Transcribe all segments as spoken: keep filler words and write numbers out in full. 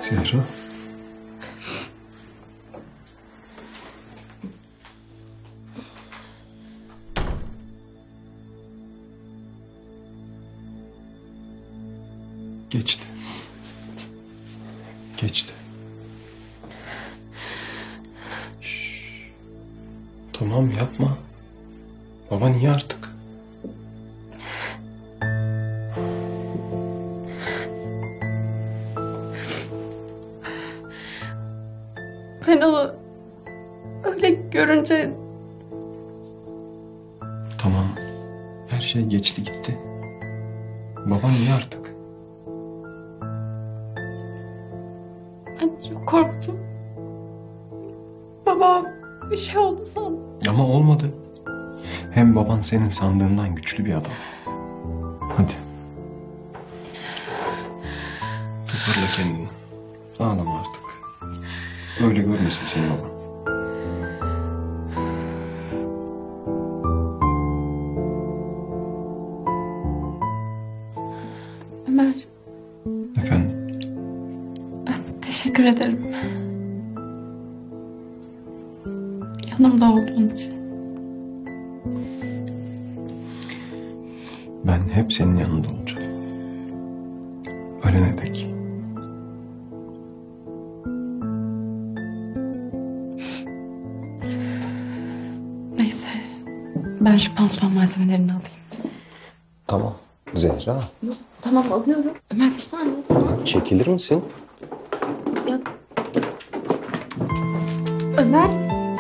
Zehra. Geçti. Geçti. Şşş. Tamam yapma. Baba niye artık? Ben onu öyle görünce... Tamam. Her şey geçti gitti. Baba niye artık? Ben çok korktum. Babam bir şey oldu sandım. Ama olmadı. Hem baban senin sandığından güçlü bir adam. Hadi. Toparla kendini. Ağlama artık. Öyle görmesin seni baban. Ömer, Efendim? ben teşekkür ederim. Yanımda olduğun için. Ben hep senin yanında olacağım. Ölene dek. Neyse, ben şu pansuman malzemelerini alayım. Tamam. Zehra. Yok, tamam alıyorum. Ömer bir saniye. Tamam. Çekilir misin? Ya... Ömer.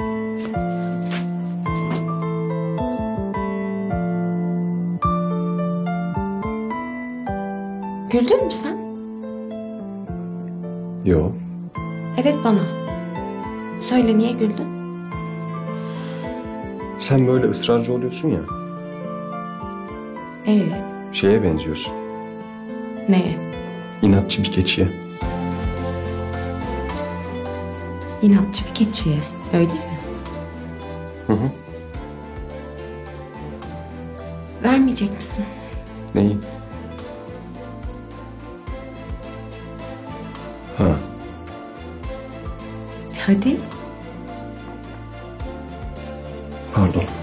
Güldün mü sen? Yok. Evet bana. Söyle niye güldün? Sen böyle ısrarcı oluyorsun ya. Ee, Şeye benziyorsun. neye? İnatçı bir keçiye. İnatçı bir keçiye. Öyle mi? Hı hı. Vermeyecek misin? Neyi? Ha. Hadi. Pardon.